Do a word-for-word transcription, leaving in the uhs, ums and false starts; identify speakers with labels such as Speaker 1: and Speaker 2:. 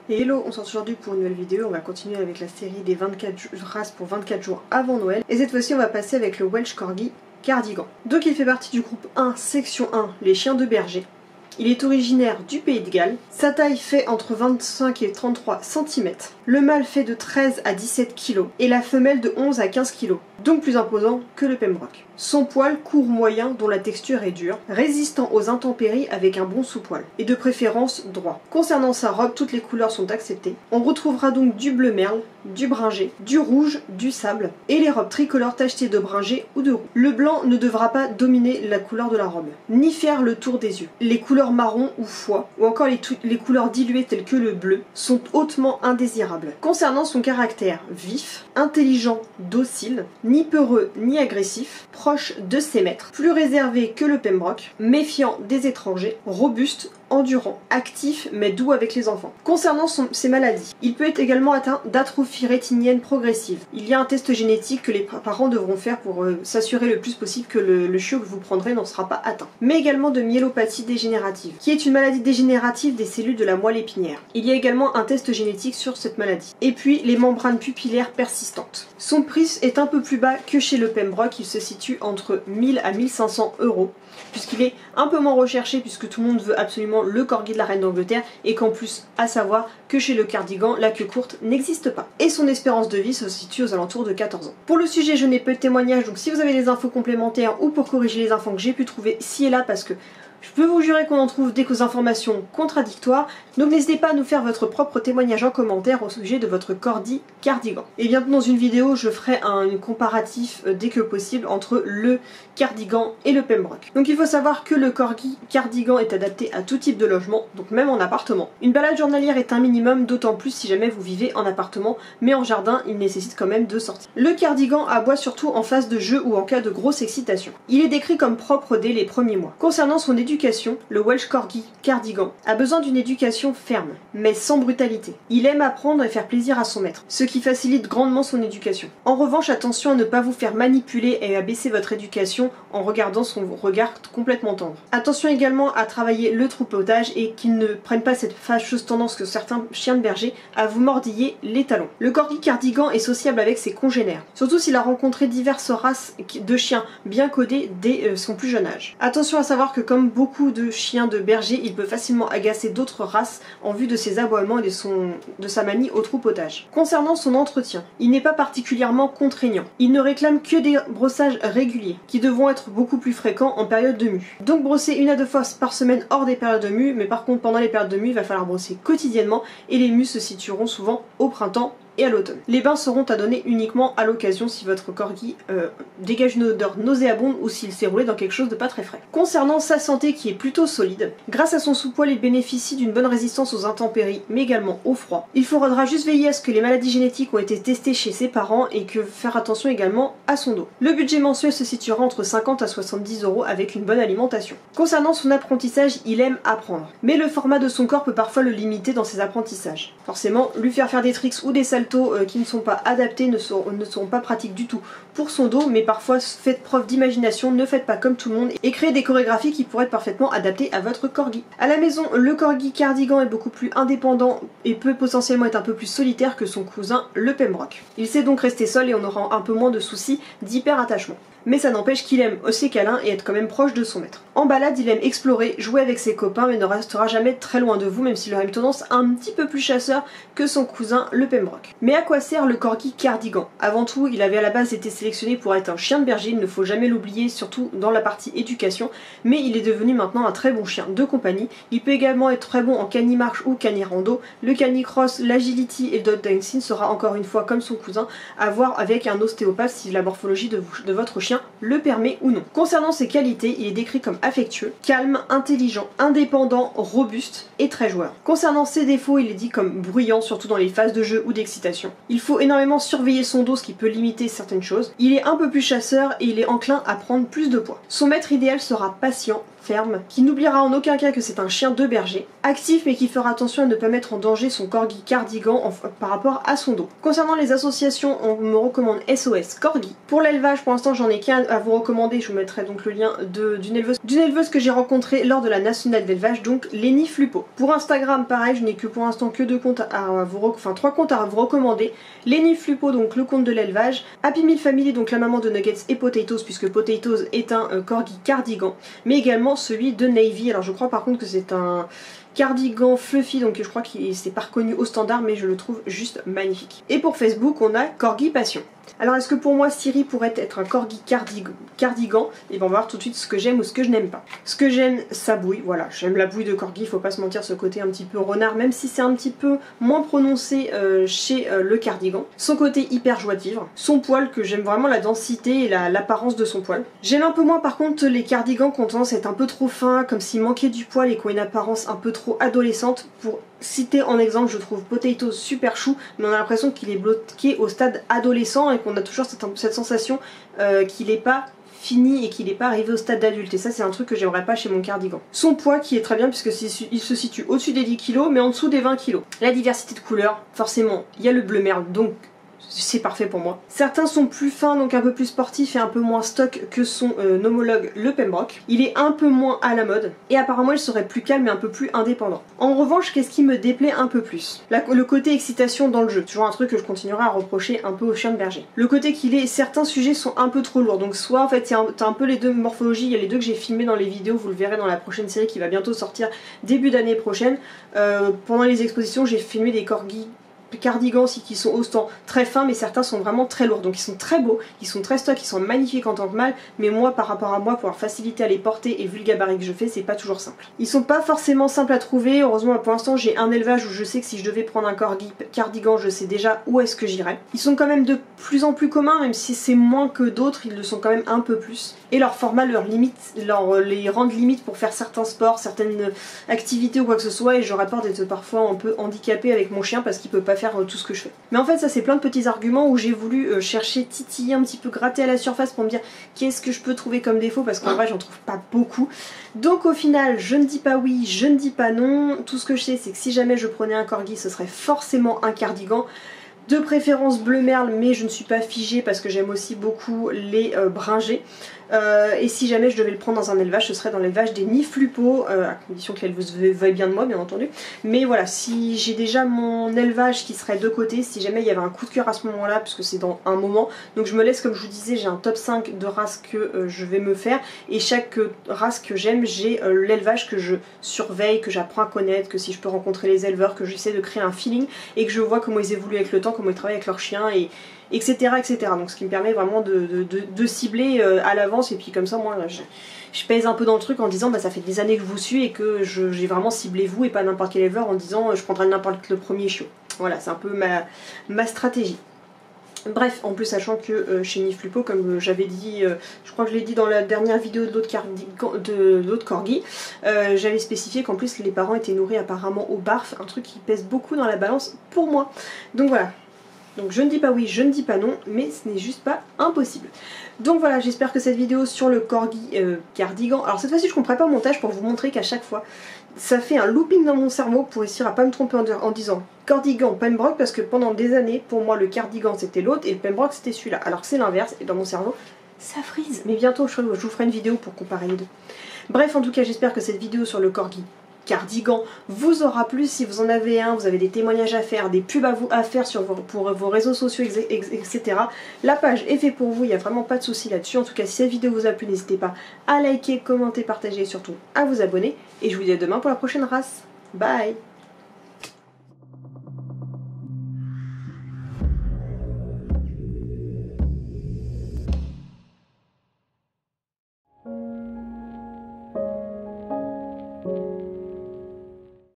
Speaker 1: Et hello, on se retrouve aujourd'hui pour une nouvelle vidéo. On va continuer avec la série des vingt-quatre races pour vingt-quatre jours avant Noël. Et cette fois-ci on va passer avec le Welsh Corgi Cardigan. Donc il fait partie du groupe un, section un, les chiens de berger. Il est originaire du Pays de Galles. Sa taille fait entre vingt-cinq et trente-trois centimètres. Le mâle fait de treize à dix-sept kilos et la femelle de onze à quinze kilos, donc plus imposant que le Pembroke. Son poil court moyen dont la texture est dure, résistant aux intempéries avec un bon sous-poil, et de préférence droit. Concernant sa robe, toutes les couleurs sont acceptées. On retrouvera donc du bleu merle, du bringé, du rouge, du sable, et les robes tricolores tachetées de bringé ou de roux. Le blanc ne devra pas dominer la couleur de la robe, ni faire le tour des yeux. Les couleurs marron ou foie, ou encore les, les couleurs diluées telles que le bleu, sont hautement indésirables. Concernant son caractère vif, intelligent, docile, ni peureux ni agressif, proche de ses maîtres, plus réservé que le Pembroke, méfiant des étrangers, robuste, endurant, actif mais doux avec les enfants. Concernant son, ses maladies, il peut être également atteint d'atrophie rétinienne progressive. Il y a un test génétique que les parents devront faire pour euh, s'assurer le plus possible que le, le chiot que vous prendrez n'en sera pas atteint. Mais également de myélopathie dégénérative, qui est une maladie dégénérative des cellules de la moelle épinière. Il y a également un test génétique sur cette maladie. Et puis les membranes pupillaires persistantes. Son prix est un peu plus bas que chez le Pembroke, il se situe entre mille à mille cinq cents euros, puisqu'il est un peu moins recherché puisque tout le monde veut absolument le corgi de la reine d'Angleterre et qu'en plus, à savoir que chez le Cardigan, la queue courte n'existe pas. Et son espérance de vie se situe aux alentours de quatorze ans. Pour le sujet, je n'ai pas de témoignage, donc si vous avez des infos complémentaires ou pour corriger les infos que j'ai pu trouver ici et là, parce que je peux vous jurer qu'on en trouve des informations contradictoires, donc n'hésitez pas à nous faire votre propre témoignage en commentaire au sujet de votre corgi cardigan. Et bien dans une vidéo, je ferai un comparatif euh, dès que possible entre le cardigan et le Pembroke. Donc il faut savoir que le corgi cardigan est adapté à tout type de logement, donc même en appartement. Une balade journalière est un minimum, d'autant plus si jamais vous vivez en appartement, mais en jardin, il nécessite quand même de sortir. Le cardigan aboie surtout en phase de jeu ou en cas de grosse excitation. Il est décrit comme propre dès les premiers mois. Concernant son éducation, le Welsh Corgi Cardigan a besoin d'une éducation ferme, mais sans brutalité. Il aime apprendre et faire plaisir à son maître, ce qui facilite grandement son éducation. En revanche, attention à ne pas vous faire manipuler et à baisser votre éducation en regardant son regard complètement tendre. Attention également à travailler le troupeautage et qu'il ne prenne pas cette fâcheuse tendance que certains chiens de berger à vous mordiller les talons. Le Corgi Cardigan est sociable avec ses congénères, surtout s'il a rencontré diverses races de chiens bien codés dès son plus jeune âge. Attention à savoir que comme beaucoup de chiens de berger, il peut facilement agacer d'autres races en vue de ses aboiements et de, son, de sa manie au troupeautage. Concernant son entretien, il n'est pas particulièrement contraignant. Il ne réclame que des brossages réguliers, qui devront être beaucoup plus fréquents en période de mue. Donc brosser une à deux fois par semaine hors des périodes de mue, mais par contre pendant les périodes de mue, il va falloir brosser quotidiennement et les mues se situeront souvent au printemps et à l'automne. Les bains seront à donner uniquement à l'occasion si votre corgi euh, dégage une odeur nauséabonde ou s'il s'est roulé dans quelque chose de pas très frais. Concernant sa santé qui est plutôt solide, grâce à son sous-poil il bénéficie d'une bonne résistance aux intempéries mais également au froid. Il faudra juste veiller à ce que les maladies génétiques ont été testées chez ses parents et que faire attention également à son dos. Le budget mensuel se situera entre cinquante à soixante-dix euros avec une bonne alimentation. Concernant son apprentissage, il aime apprendre, mais le format de son corps peut parfois le limiter dans ses apprentissages. Forcément, lui faire faire des tricks ou des saltos qui ne sont pas adaptés ne seront, ne seront pas pratiques du tout pour son dos, mais parfois faites preuve d'imagination, ne faites pas comme tout le monde et créez des chorégraphies qui pourraient être parfaitement adaptées à votre corgi. À la maison, le corgi cardigan est beaucoup plus indépendant et peut potentiellement être un peu plus solitaire que son cousin le Pembroke. Il sait donc rester seul et on aura un peu moins de soucis d'hyper-attachement. Mais ça n'empêche qu'il aime aussi câlin et être quand même proche de son maître. En balade, il aime explorer, jouer avec ses copains, mais ne restera jamais très loin de vous, même s'il aura une tendance un petit peu plus chasseur que son cousin le Pembroke. Mais à quoi sert le corgi cardigan? Avant tout, il avait à la base été sélectionné pour être un chien de berger, il ne faut jamais l'oublier, surtout dans la partie éducation, mais il est devenu maintenant un très bon chien de compagnie. Il peut également être très bon en cani-marche ou cani-rando. Le canicross, l'agility et le dog dancing sera encore une fois comme son cousin, à voir avec un ostéopathe si la morphologie de, vous, de votre chien le permet ou non. Concernant ses qualités, il est décrit comme affectueux, calme, intelligent, indépendant, robuste et très joueur. Concernant ses défauts, il est dit comme bruyant, surtout dans les phases de jeu ou d'excitation. Il faut énormément surveiller son dos, ce qui peut limiter certaines choses. Il est un peu plus chasseur et il est enclin à prendre plus de poids. Son maître idéal sera patient, ferme, qui n'oubliera en aucun cas que c'est un chien de berger, actif mais qui fera attention à ne pas mettre en danger son corgi cardigan en, par rapport à son dos. Concernant les associations, on me recommande S O S Corgi. Pour l'élevage, pour l'instant j'en ai qu'un à vous recommander, je vous mettrai donc le lien d'une éleveuse, d'une éleveuse que j'ai rencontrée lors de la nationale d'élevage, donc Lenny Flupo. Pour Instagram, pareil, je n'ai que pour l'instant que deux comptes à vous, enfin trois comptes à vous recommander. Lenny Flupo, donc le compte de l'élevage, Happy Meal Family, donc la maman de Nuggets et Potatoes, puisque Potatoes est un euh, corgi cardigan, mais également celui de Navy. Alors je crois par contre que c'est un cardigan fluffy, donc je crois qu'il s'est pas reconnu au standard, mais je le trouve juste magnifique. Et pour Facebook, on a Corgi Passion. Alors est-ce que pour moi Siri pourrait être un corgi cardigan, cardigan Et bien on va voir tout de suite ce que j'aime ou ce que je n'aime pas. Ce que j'aime, sa bouille, voilà, j'aime la bouille de corgi, faut pas se mentir, ce côté un petit peu renard, même si c'est un petit peu moins prononcé euh, chez euh, le cardigan. Son côté hyper joie de vivre, son poil, que j'aime vraiment la densité et l'apparence de son poil. J'aime un peu moins par contre les cardigans qui ont tendance à être un peu trop fins, comme s'ils manquaient du poil et qui ont une apparence un peu trop adolescente. Pour citer en exemple, je trouve Potatoes super chou, mais on a l'impression qu'il est bloqué au stade adolescent et qu'on a toujours cette, cette sensation euh, qu'il n'est pas fini et qu'il n'est pas arrivé au stade d'adulte, et ça c'est un truc que j'aimerais pas chez mon cardigan. Son poids qui est très bien puisque il se situe au-dessus des dix kilos mais en dessous des vingt kilos. La diversité de couleurs, forcément il y a le bleu merle, donc c'est parfait pour moi. Certains sont plus fins, donc un peu plus sportifs et un peu moins stock que son euh, homologue le Pembroke. Il est un peu moins à la mode et apparemment il serait plus calme et un peu plus indépendant. En revanche, qu'est-ce qui me déplaît un peu plus? La, le côté excitation dans le jeu. Toujours un truc que je continuerai à reprocher un peu au chien de berger. Le côté qu'il est, certains sujets sont un peu trop lourds, donc soit en fait t'as un, un peu les deux morphologies, il y a les deux que j'ai filmés dans les vidéos, vous le verrez dans la prochaine série qui va bientôt sortir début d'année prochaine. Euh, pendant les expositions j'ai filmé des corgis cardigans aussi qui sont au stand très fins, mais certains sont vraiment très lourds, donc ils sont très beaux, ils sont très stock, ils sont magnifiques en tant que mâle, mais moi par rapport à moi, pour leur facilité à les porter et vu le gabarit que je fais, c'est pas toujours simple. Ils sont pas forcément simples à trouver, heureusement pour l'instant j'ai un élevage où je sais que si je devais prendre un corgi cardigan, je sais déjà où est-ce que j'irais. Ils sont quand même de plus en plus communs, même si c'est moins que d'autres, ils le sont quand même un peu plus. Et leur format leur limite, leur, les rendent limite pour faire certains sports, certaines activités ou quoi que ce soit, et je rapporte d'être parfois un peu handicapée avec mon chien parce qu'il peut pas faire tout ce que je fais. Mais en fait ça c'est plein de petits arguments où j'ai voulu euh, chercher, titiller un petit peu, gratter à la surface pour me dire qu'est-ce que je peux trouver comme défaut, parce qu'en vrai j'en trouve pas beaucoup. Donc au final je ne dis pas oui, je ne dis pas non, tout ce que je sais c'est que si jamais je prenais un corgi ce serait forcément un cardigan. De préférence bleu merle, mais je ne suis pas figée parce que j'aime aussi beaucoup les euh, bringés. Euh, et si jamais je devais le prendre dans un élevage, ce serait dans l'élevage des Niflupo, euh, à condition qu'elle vous veuille bien de moi bien entendu. Mais voilà, si j'ai déjà mon élevage qui serait de côté, si jamais il y avait un coup de cœur à ce moment-là, puisque c'est dans un moment, donc je me laisse, comme je vous disais, j'ai un top cinq de races que euh, je vais me faire, et chaque euh, race que j'aime, j'ai euh, l'élevage que je surveille, que j'apprends à connaître, que si je peux rencontrer les éleveurs, que j'essaie de créer un feeling, et que je vois comment ils évoluent avec le temps, comment ils travaillent avec leurs chiens, et etc, et cetera. Donc ce qui me permet vraiment de, de, de, de cibler euh, à l'avance, et puis comme ça moi je, je pèse un peu dans le truc en disant bah ça fait des années que je vous suis et que j'ai vraiment ciblé vous et pas n'importe quel éleveur, en disant je prendrai n'importe le premier chiot. Voilà, c'est un peu ma, ma stratégie. Bref, en plus sachant que euh, chez Niflupo, comme euh, j'avais dit, euh, je crois que je l'ai dit dans la dernière vidéo de l'autre corgi, euh, j'avais spécifié qu'en plus les parents étaient nourris apparemment au barf, un truc qui pèse beaucoup dans la balance pour moi. Donc voilà. Donc je ne dis pas oui, je ne dis pas non, mais ce n'est juste pas impossible. Donc voilà, j'espère que cette vidéo sur le corgi euh, cardigan, alors cette fois-ci je ne comprends pas au montage pour vous montrer qu'à chaque fois, ça fait un looping dans mon cerveau pour réussir à pas me tromper en, en disant cardigan Pembroke, parce que pendant des années, pour moi le cardigan c'était l'autre et le Pembroke c'était celui-là. Alors que c'est l'inverse, et dans mon cerveau, ça frise. Mais bientôt je vous ferai une vidéo pour comparer les deux. Bref, en tout cas j'espère que cette vidéo sur le corgi cardigan vous aura plu. Si vous en avez un, vous avez des témoignages à faire, des pubs à, vous, à faire sur vos, pour vos réseaux sociaux, et cetera. La page est faite pour vous, il n'y a vraiment pas de souci là-dessus. En tout cas, si cette vidéo vous a plu, n'hésitez pas à liker, commenter, partager et surtout à vous abonner. Et je vous dis à demain pour la prochaine race. Bye!